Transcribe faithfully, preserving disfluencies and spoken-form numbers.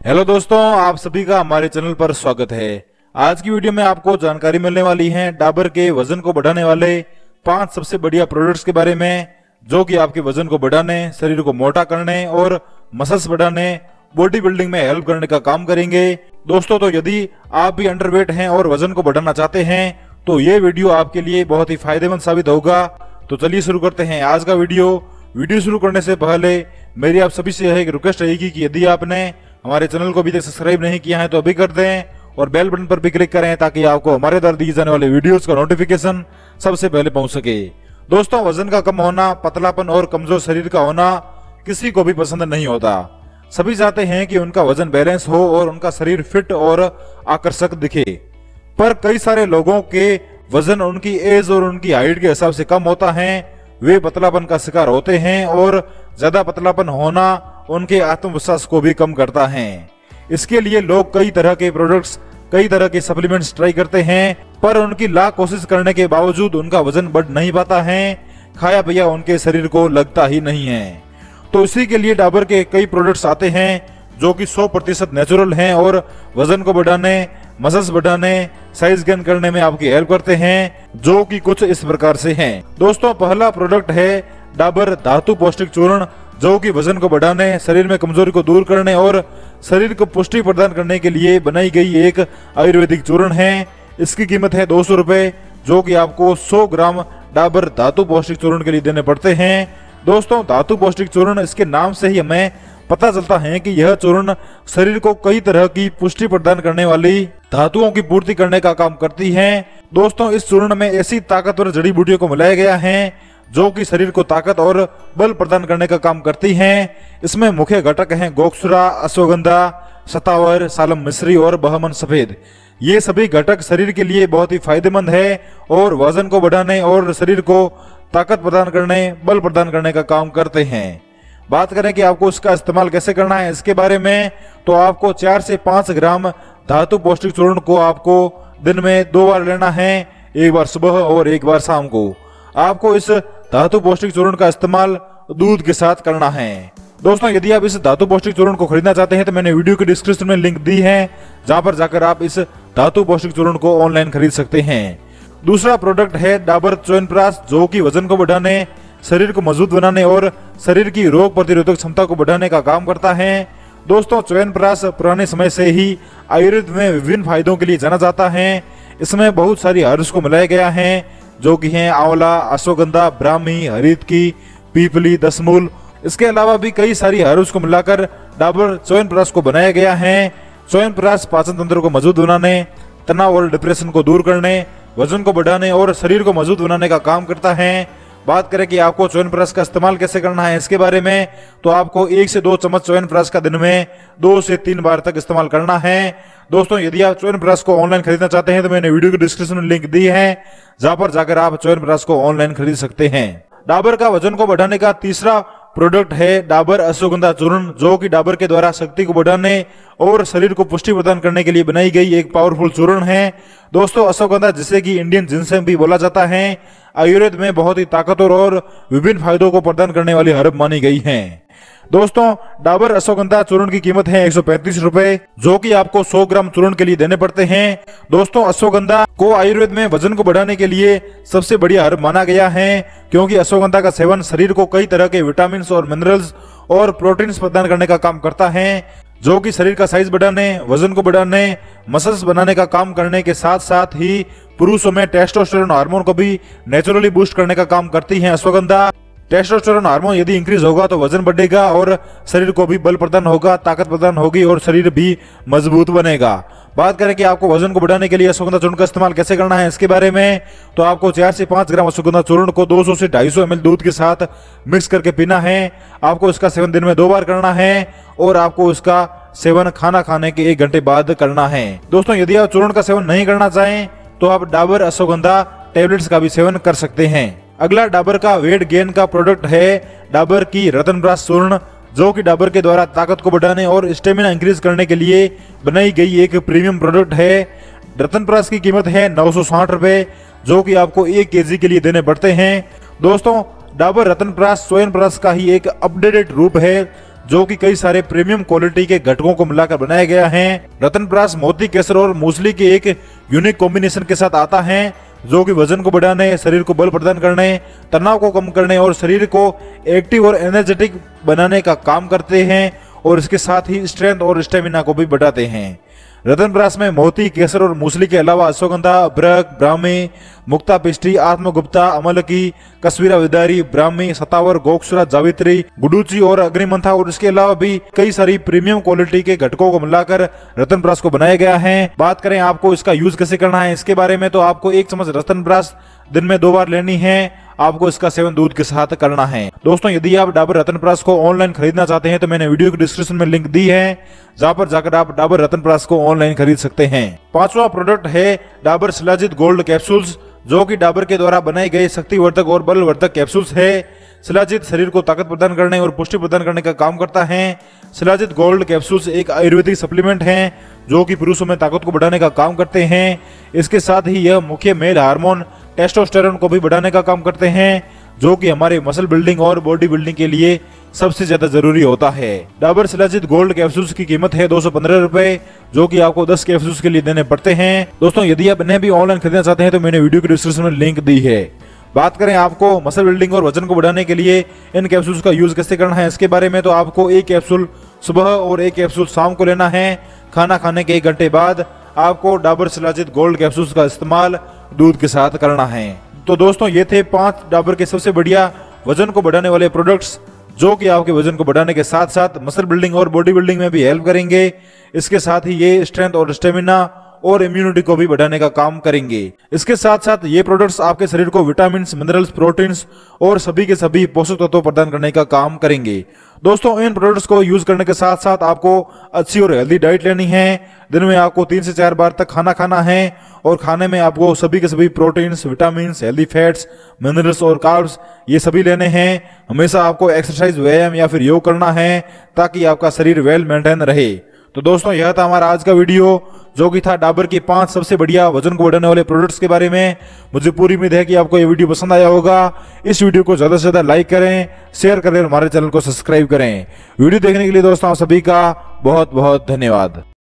Hello दोस्तों, आप सभी का हमारे चैनल पर स्वागत है। आज की वीडियो में आपको जानकारी मिलने वाली है डाबर के वजन को बढ़ाने वाले पांच सबसे बढ़िया प्रोडक्ट्स के बारे में, जो कि आपके वजन को बढ़ाने, शरीर को मोटा करने और मसल्स बढ़ाने, बॉडी बिल्डिंग में हेल्प करने का काम करेंगे। दोस्तों, तो यदि आप भी अंडरवेट हैं और वजन को बढ़ाना चाहते हैं तो ये वीडियो आपके लिए बहुत ही फायदेमंद साबित होगा। तो चलिए शुरू करते हैं आज का वीडियो। वीडियो शुरू करने से पहले मेरी आप सभी से एक रिक्वेस्ट रहेगी कि यदि आपने हमारे चैनल को अभी तक सब्सक्राइब नहीं किया है तो अभी कर दें और बेल बटन पर भी क्लिक करें ताकि आपको हमारे द्वारा दिए जाने वाले वीडियोस का नोटिफिकेशन सबसे पहले पहुंच सके। दोस्तों, वजन का कम होना, पतलापन और कमजोर शरीर का होना किसी को भी पसंद नहीं होता। सभी चाहते हैं कि उनका वजन बैलेंस हो और उनका शरीर फिट और आकर्षक दिखे, पर कई सारे लोगों के वजन उनकी एज और उनकी हाइट के हिसाब से कम होता है। वे पतलापन का शिकार होते हैं और ज्यादा पतलापन होना उनके आत्मविश्वास को भी कम करता है। इसके लिए लोग कई तरह के प्रोडक्ट्स, कई तरह के सप्लीमेंट्स ट्राई करते हैं, पर उनकी लाख कोशिश करने के बावजूद उनका वजन बढ़ नहीं पाता है। खाया पिया उनके शरीर को लगता ही नहीं है। तो इसी के लिए डाबर के कई प्रोडक्ट्स आते हैं जो कि सौ प्रतिशत नेचुरल हैं और वजन को बढ़ाने, मसल्स बढ़ाने, साइज गेन करने में आपकी हेल्प करते हैं, जो कि कुछ इस प्रकार से हैं। दोस्तों, पहला प्रोडक्ट है डाबर धातु पौष्टिक चूर्ण, जो कि वजन को बढ़ाने, शरीर में कमजोरी को दूर करने और शरीर को पुष्टि प्रदान करने के लिए बनाई गई एक आयुर्वेदिक चूर्ण है। इसकी कीमत है दो सौ रुपए, जो कि आपको सौ ग्राम डाबर धातु पौष्टिक चूर्ण के लिए देने पड़ते हैं। दोस्तों, धातु पौष्टिक चूर्ण, इसके नाम से ही हमें पता चलता है कि यह चूर्ण शरीर को कई तरह की पुष्टि प्रदान करने वाली धातुओं की पूर्ति करने का काम करती है। दोस्तों, इस चूर्ण में ऐसी ताकतवर जड़ी बूटियों को मिलाया गया है जो कि शरीर को ताकत और बल प्रदान करने का काम करती हैं। इसमें मुख्य घटक हैं गोक्षुरा, अश्वगंधा, शतावर, सालम मिश्री और बहमन सफेद। ये सभी घटक शरीर के लिए बहुत ही फायदेमंद है और वजन को बढ़ाने और शरीर को ताकत प्रदान करने, बल प्रदान करने का काम करते हैं। बात करें कि आपको इसका इस्तेमाल कैसे करना है इसके बारे में, तो आपको चार से पांच ग्राम धातु पौष्टिक चूर्ण को आपको दिन में दो बार लेना है, एक बार सुबह और एक बार शाम को। आपको इस धातु पौष्टिक चूर्ण का इस्तेमाल दूध के साथ करना है। दोस्तों, यदि आप इस धातु पौष्टिक चूर्ण को खरीदना चाहते हैं तो मैंने वीडियो के डिस्क्रिप्शन में लिंक दी है, जहां पर जाकर आप इस धातु पौष्टिक चूर्ण को ऑनलाइन खरीद सकते हैं। दूसरा प्रोडक्ट है डाबर च्यवनप्राश, जो कि वजन को बढ़ाने, शरीर को मजबूत बनाने और शरीर की रोग प्रतिरोधक क्षमता को बढ़ाने का काम करता है। दोस्तों, च्यवनप्राश पुराने समय से ही आयुर्वेद में विभिन्न फायदों के लिए जाना जाता है। इसमें बहुत सारी हर्ब्स को मिलाया गया है, जो कि हैं आंवला, अश्वगंधा, ब्राह्मी, हरितकी, पीपली, दसमूल। इसके अलावा भी कई सारी हर्ब्स को मिलाकर डाबर च्यवनप्राश को बनाया गया है। च्यवनप्राश पाचन तंत्र को मजबूत बनाने, तनाव और डिप्रेशन को दूर करने, वजन को बढ़ाने और शरीर को मजबूत बनाने का काम करता है। बात करें कि आपको च्यवनप्राश का इस्तेमाल कैसे करना है इसके बारे में, तो आपको एक से दो चम्मच च्यवनप्राश का दिन में दो से तीन बार तक इस्तेमाल करना है। दोस्तों, यदि आप च्यवनप्राश को ऑनलाइन खरीदना चाहते हैं तो मैंने वीडियो के डिस्क्रिप्शन में लिंक दी है, जहां पर जाकर आप च्यवनप्राश को ऑनलाइन खरीद सकते हैं। डाबर का वजन को बढ़ाने का तीसरा प्रोडक्ट है डाबर अश्वगंधा चूर्ण, जो कि डाबर के द्वारा शक्ति को बढ़ाने और शरीर को पुष्टि प्रदान करने के लिए बनाई गई एक पावरफुल चूर्ण है। दोस्तों, अश्वगंधा, जिसे कि इंडियन जिनसेम भी बोला जाता है, आयुर्वेद में बहुत ही ताकतवर और विभिन्न फायदों को प्रदान करने वाली हर्ब मानी गई है। दोस्तों, डाबर अश्वगंधा चूर्ण की कीमत है एक सौ पैंतीस रुपए, जो कि आपको सौ ग्राम चूर्ण के लिए देने पड़ते हैं। दोस्तों, अश्वगंधा को आयुर्वेद में वजन को बढ़ाने के लिए सबसे बढ़िया हर्ब माना गया है, क्योंकि अश्वगंधा का सेवन शरीर को कई तरह के विटामिन और मिनरल्स और प्रोटीन्स प्रदान करने का काम करता है, जो कि शरीर का साइज बढ़ाने, वजन को बढ़ाने, मसल्स बनाने का काम करने के साथ साथ ही पुरुषों में टेस्टोस्टेरोन हार्मोन को भी नेचुरली बूस्ट करने का काम करती है अश्वगंधा। टेस्टोस्टेरोन हार्मोन यदि इंक्रीज होगा तो वजन बढ़ेगा और शरीर को भी बल प्रदान होगा, ताकत प्रदान होगी और शरीर भी मजबूत बनेगा। बात करें कि आपको वजन को बढ़ाने के लिए अश्वगंधा चूर्ण का इस्तेमाल कैसे करना है इसके बारे में, तो आपको चार से पांच ग्राम अश्वगंधा चूर्ण को दो सौ से ढाई सौ एम एल दूध के साथ मिक्स करके पीना है। आपको इसका सेवन दिन में दो बार करना है और आपको इसका सेवन खाना खाने के एक घंटे बाद करना है। दोस्तों, यदि आप चूर्ण का सेवन नहीं करना चाहें तो आप डाबर अश्वगंधा टैबलेट्स का भी सेवन कर सकते हैं। अगला डाबर का वेट गेन का प्रोडक्ट है डाबर की रत्नप्राश चूर्ण, जो कि डाबर के द्वारा ताकत को बढ़ाने और स्टेमिना इंक्रीज करने के लिए बनाई गई एक प्रीमियम प्रोडक्ट है। रत्नप्राश की कीमत है नौ सौ साठ रुपए, जो कि आपको एक केजी के लिए देने पड़ते हैं। दोस्तों, डाबर रत्नप्राश च्यवनप्राश का ही एक अपडेटेड रूप है, जो कि कई सारे प्रीमियम क्वालिटी के घटकों को मिलाकर बनाया गया है। रत्नप्राश मोती केसर और मूसली के एक यूनिक कॉम्बिनेशन के साथ आता है, जो कि वजन को बढ़ाने, शरीर को बल प्रदान करने, तनाव को कम करने और शरीर को एक्टिव और एनर्जेटिक बनाने का काम करते हैं और इसके साथ ही स्ट्रेंथ और स्टेमिना को भी बढ़ाते हैं। रत्नप्राश में मोती केसर और मूसली के अलावा अश्वगंधा, ब्रक, ब्राह्मी, मुक्ता पिष्टी, आत्मगुप्ता, अमलकी, कश्मीरा विदारी, ब्राह्मी, सतावर, गोक्षरा, जावित्री, गुडूची और अग्निमंथा और इसके अलावा भी कई सारी प्रीमियम क्वालिटी के घटकों को मिलाकर रत्नप्राश को बनाया गया है। बात करें आपको इसका यूज कैसे करना है इसके बारे में, तो आपको एक चम्मच रत्नप्राश दिन में दो बार लेनी है। आपको इसका सेवन दूध के साथ करना है। दोस्तों, यदि आप डाबर रत्नप्राश को ऑनलाइन खरीदना चाहते हैं तो मैंने वीडियो की डिस्क्रिप्शन में लिंक दी है, जहां पर जाकर आप डाबर रत्नप्राश को ऑनलाइन खरीद सकते हैं। पांचवा प्रोडक्ट है डाबर शिलाजीत गोल्ड कैप्सूल्स, जो कि डाबर के द्वारा बनाए गए शक्तिवर्धक और बलवर्धक कैप्सूल्स है। शिलाजीत शरीर को ताकत प्रदान करने और पुष्टि प्रदान करने का काम करता है। शिलाजीत गोल्ड कैप्सूल्स एक आयुर्वेदिक सप्लीमेंट है, जो कि पुरुषों में ताकत को बढ़ाने का काम करते हैं। इसके साथ ही यह मुख्य मेल हार्मोन टेस्टोस्टेरोन को भी बढ़ाने का काम करते हैं, जो कि हमारे मसल बिल्डिंग और बॉडी बिल्डिंग के लिए सबसे ज्यादा जरूरी होता है। डाबर शिलाजीत गोल्ड कैप्सूल्स की कीमत है दो सौ पंद्रह रुपए, जो कि आपको दस कैप्सूल्स के लिए देने पड़ते हैं। दोस्तों, यदि आप इन्हें भी ऑनलाइन खरीदना चाहते हैं तो मैंने वीडियो की डिस्क्रिप्शन में लिंक दी है। बात करें आपको मसल बिल्डिंग और वजन को बढ़ाने के लिए इन कैप्सूल्स का यूज कैसे करना है इसके बारे में, तो आपको एक कैप्सूल सुबह और एक कैप्सूल शाम को लेना है। खाना खाने के एक घंटे बाद आपको डाबर शिलाजीत गोल्ड कैप्सूल्स का इस्तेमाल दूध के साथ करना है। तो दोस्तों, ये थे पांच डाबर के सबसे बढ़िया वजन को बढ़ाने वाले प्रोडक्ट्स, जो कि आपके वजन को बढ़ाने के साथ साथ मसल बिल्डिंग और बॉडी बिल्डिंग में भी हेल्प करेंगे। इसके साथ ही ये स्ट्रेंथ और स्टेमिना और इम्यूनिटी को भी बढ़ाने का काम करेंगे। इसके साथ साथ ये प्रोडक्ट्स आपके शरीर को विटामिन, मिनरल्स, प्रोटीन्स और सभी के सभी पोषक तत्व प्रदान करने का काम करेंगे। दोस्तों, इन प्रोडक्ट्स को यूज करने के साथ साथ आपको अच्छी और हेल्दी डाइट लेनी है। दिन में आपको तीन से चार बार तक खाना खाना है और खाने में आपको सभी के सभी proteins, vitamin, healthy fats, minerals और कार्ब्स ये सभी लेने हैं। हमेशा आपको एक्सरसाइज, व्यायाम या फिर योग करना है ताकि आपका शरीर वेल मेंटेन रहे। तो दोस्तों, यह था हमारा आज का वीडियो, जो कि था डाबर के पांच सबसे बढ़िया वजन को बढ़ाने वाले प्रोडक्ट्स के बारे में। मुझे पूरी उम्मीद है कि आपको ये वीडियो पसंद आया होगा। इस वीडियो को ज्यादा से ज्यादा लाइक करें, शेयर करें और हमारे चैनल को सब्सक्राइब करें। वीडियो देखने के लिए दोस्तों आप सभी का बहुत बहुत धन्यवाद।